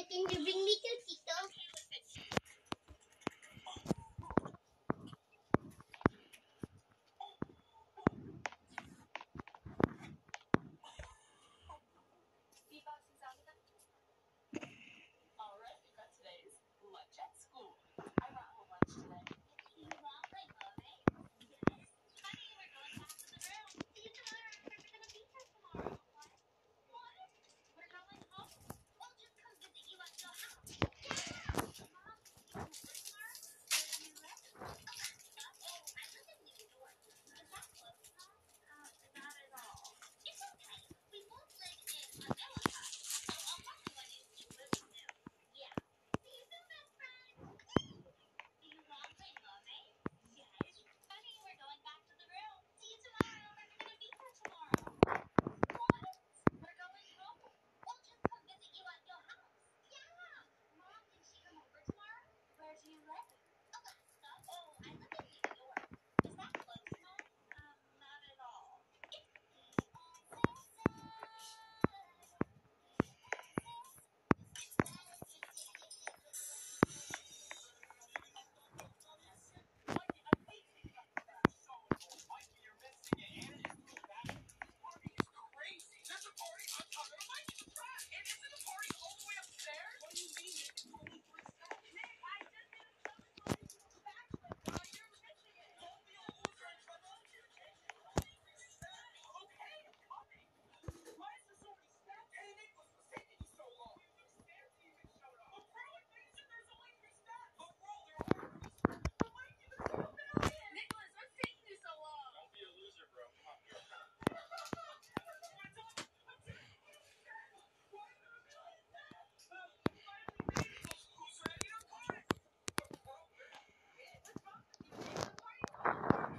Can you bring me to Tito? Alright, we've got today's lunch at school. I brought home lunch today. You want my mommy? Yes. Honey, we're going back to the room. See you tomorrow. We're gonna be here tomorrow. What? We're going home. We'll just come visit you at your house. Yeah! Mom, you over tomorrow? Where do you live? Oh, I live in New York. Is that close, Mom? Not at all. It's okay. We both live in America. So I'll tell you when you live soon. Yeah. See you soon, best friend. Do you want my mommy? Yes. Honey, we're going back to the room. See you tomorrow. We're gonna be here tomorrow. What? We're going home. We'll just come visit you at your house. Yeah. Mom, can she come over tomorrow? Where do you live? Alaska. Oh, I live in New York. Is that close, Mom? Not at all. Mikey, I hate taking up the trash. So annoying. Mikey, you're missing it. And it's too bad. This party is crazy. There's a party on top of Mikey's trash. And isn't the party all the way upstairs? What do you mean? It's only 3 steps. Nick, I just didn't tell the party to the bachelor, bro. You're missing it. Don't be a loser and try to do your chance. It's only 3 steps. Okay, I'm coming. Why is there so many steps? Hey, Nicholas, what's taking you so long? The stairs even showed up. But bro, it means that there's only 3 steps. But bro, there are 3 steps. But Mikey, there's 2 million. Nicholas, what's taking you so long? Don't be a loser, bro. Come on, here. Who's ready to party? What's wrong with you? It's the party time.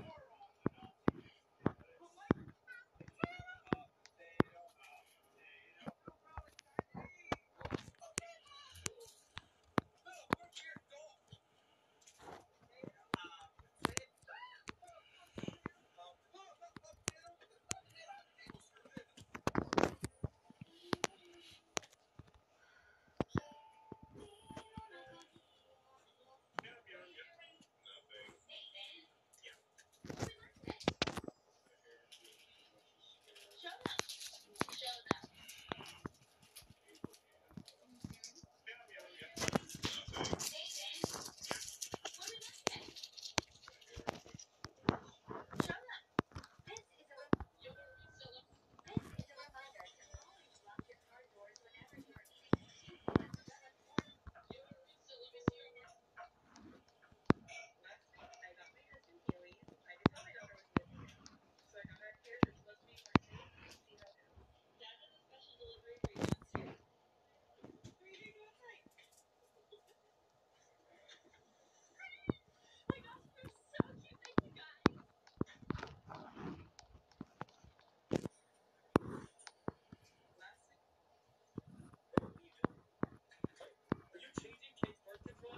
Are you changing Kate's birth control?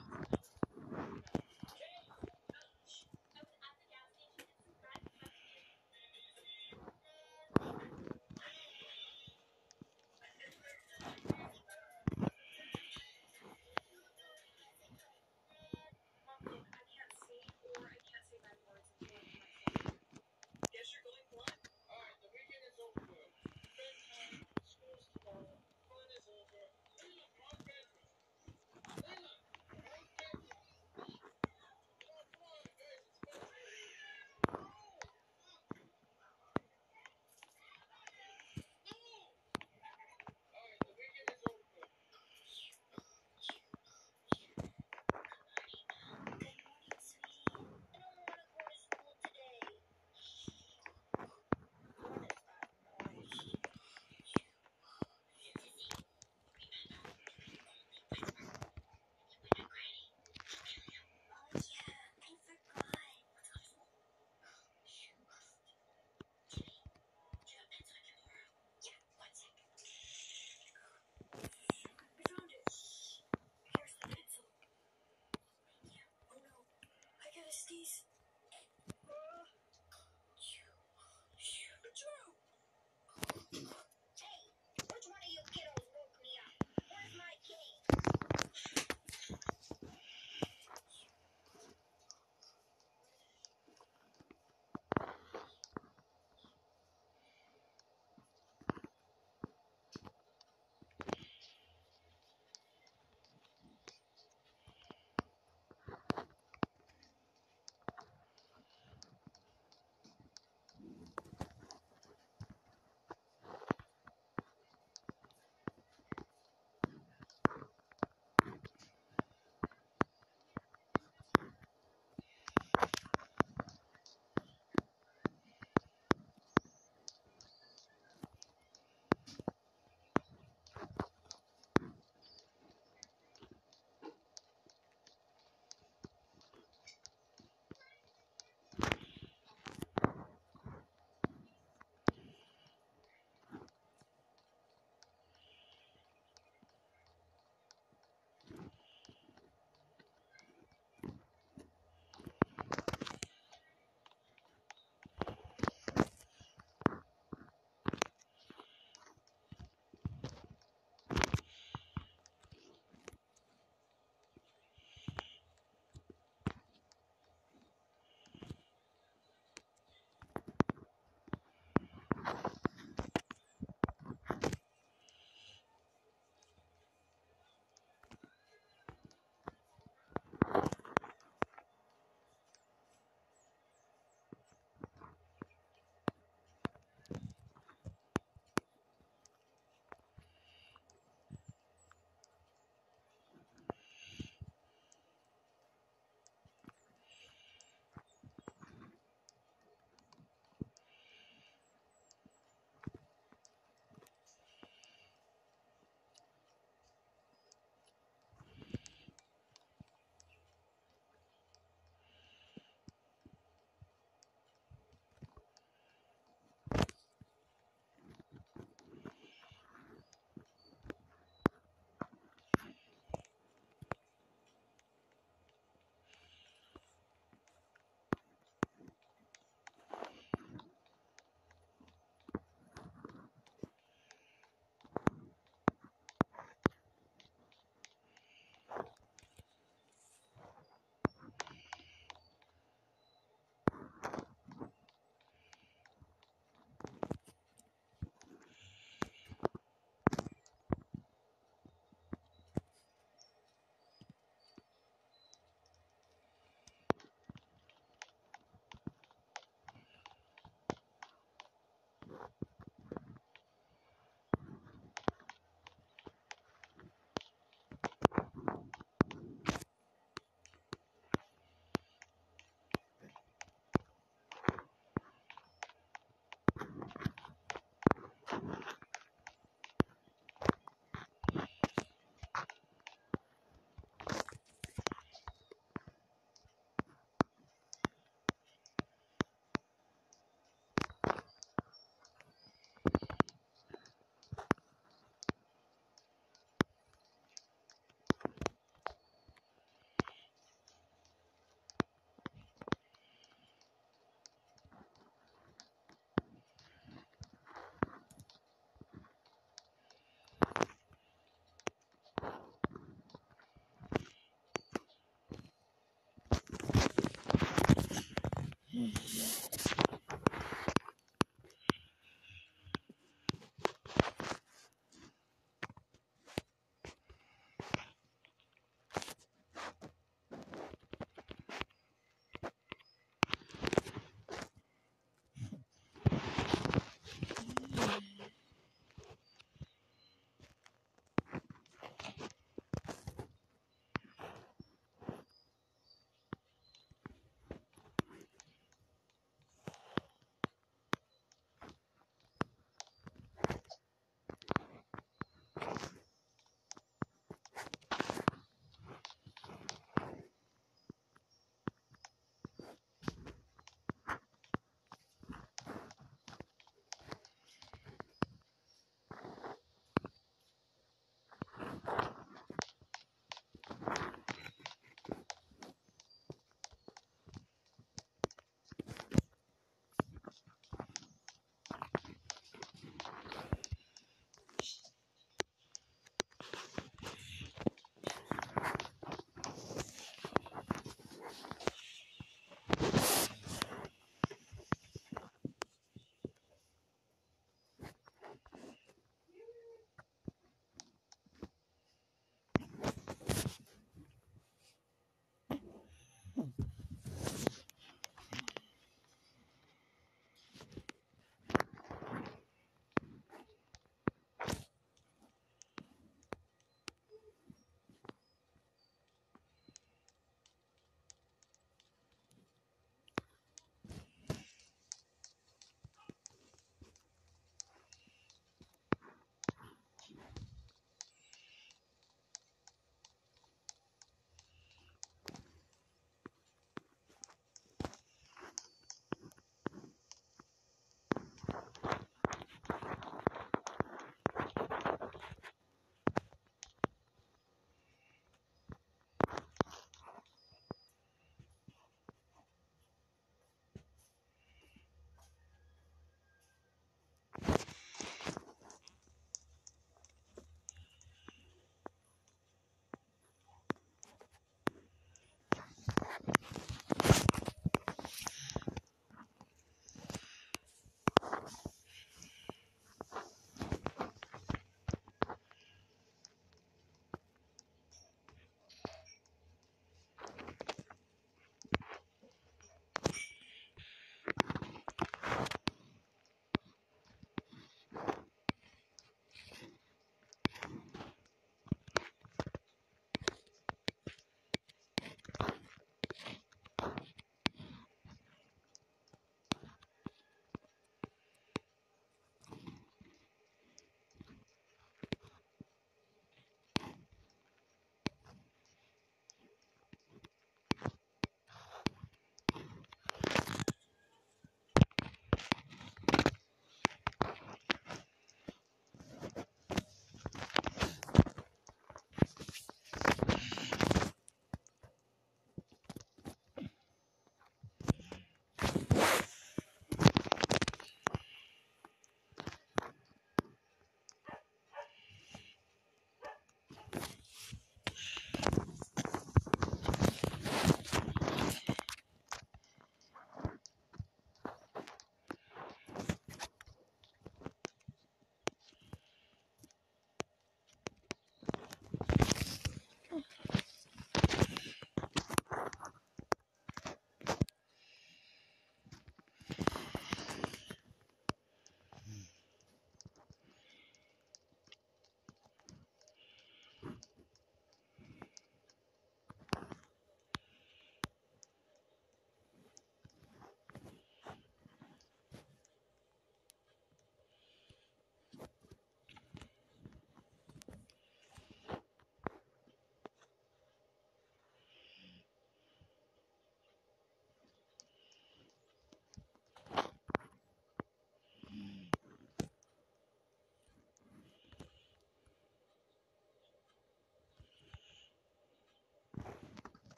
Guess you're going blind. Alright, the weekend is over with. Bedtime, school's tomorrow, fun is over. Leila, wrong bedroom. Leila, wrong bedroom. Come on, guys, it's bedtime. No! Alright, the weekend is over with. Good morning, sweetie. I don't want to go to school today. What is that noise? Oh, yeah, I forgot. Let's go to school. Jimmy, do you have a pencil I can borrow? Yeah, 1 second. I found it. Here's the pencil. Thank you. Oh no, I gotta sneeze. Drew! Hey, which one of you kiddos woke me up? Where's my kid?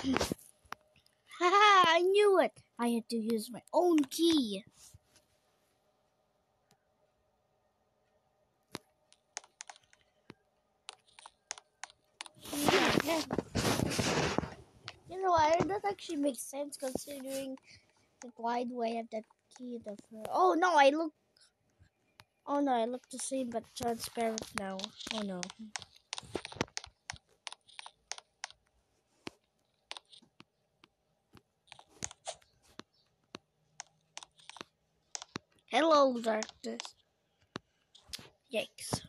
Haha, I knew it. I had to use my own key. You know what? That actually makes sense considering that why do I have that key? Oh no, I look. Oh no, I look the same but transparent now. Oh no. Hello, darkness. Yikes.